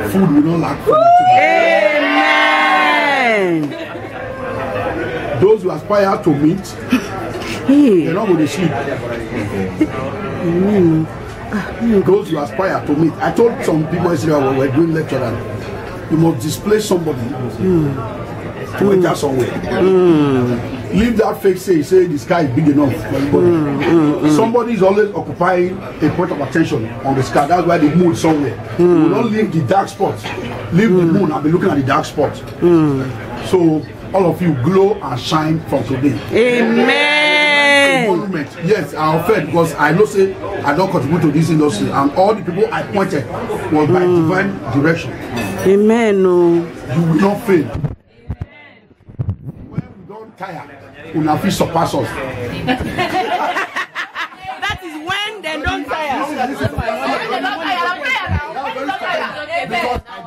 food will not lack for Amen. Those who aspire to meet, they're not going to sleep. Those who aspire to meet. I told some people yesterday when we were doing lecture that you must display somebody to enter somewhere. Leave that fake say the sky is big enough for everybody. Somebody is always occupying a point of attention on the sky. That's why the moon is somewhere. You don't leave the dark spots. Leave the moon and be looking at the dark spots. So all of you glow and shine from today. Amen. Yes, I offend because I know say I don't contribute to this industry, and all the people I pointed was by divine direction. Amen. No. You will not fail. When we don't tire, we will feel surpass us. That is when they don't tire. Because